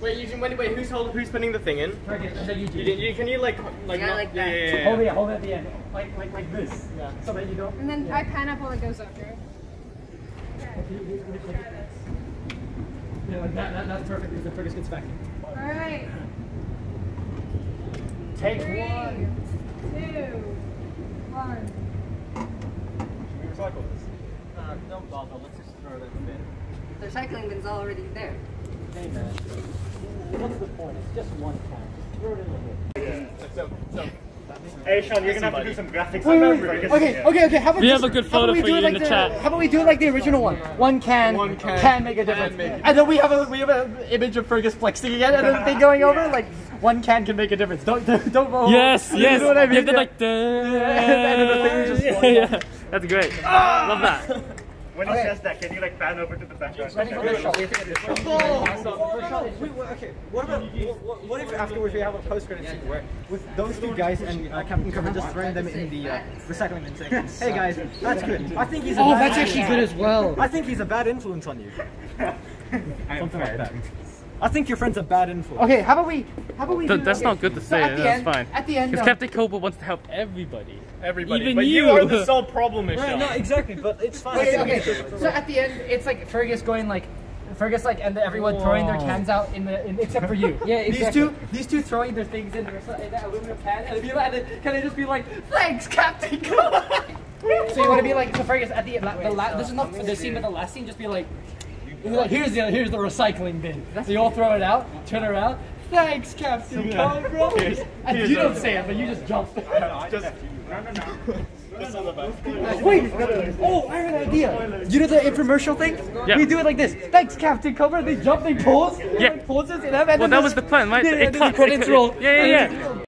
Wait, who's putting the thing in? Can you like yeah, like that. Yeah. Hold it at the end, like this. Yeah. So that you don't. And then I pineapple it goes up, right? Yeah, like that's perfect because the Fergus gets back. All right. Take 3, 2, 1. Should we recycle this? Don't bother. Let's just throw it in the bin. The recycling bin's already there. Hey man, what's the point? It's just one time. Just throw it in the bin. So. Hey Sean, you're gonna have to do some graphics. Okay. How about we have a good photo for you in the chat. How about we do it like the original one? One can make a difference. And then we have an image of Fergus flexing again, and then the thing going over like one can make a difference. Don't vote. Yes. You know what I mean? You have to like. Yeah. That's great. Love that. When he says that, can you like pan over to the background? Okay. What if afterwards we have a post-credit scene where with those two guys and Captain Cobra just throwing them in the recycling bin saying, "Hey guys, that's good. I think he's that's actually good as well. I think he's a bad influence on you." Something like that. I think your friend's a bad influence. Okay, how about we That's not good to say. That's fine. At the end, because Captain Cobra wants to help everybody. Everybody. Even you are the sole problem, Michelle. Right, no, exactly, but it's fine. Okay. So at the end, it's like Fergus going like, and everyone throwing their cans out except for you. Yeah, exactly. These two throwing their things in that aluminum can, and can they just be like, "Thanks, Captain Cobra." So you want to be like, so Fergus at the this is not the scene, but the last scene, just be like, here's the recycling bin. So you all throw it out, turn around. Thanks, Captain Cobra. And you don't say it, but you just jump. Wait! Oh, I have an idea. You know the infomercial thing? Yeah. We do it like this. Thanks, Captain Cobra. They jump, they pause. Yeah. Poses, and well, that was the plan, right? Yeah, It cuts. credits roll. Yeah.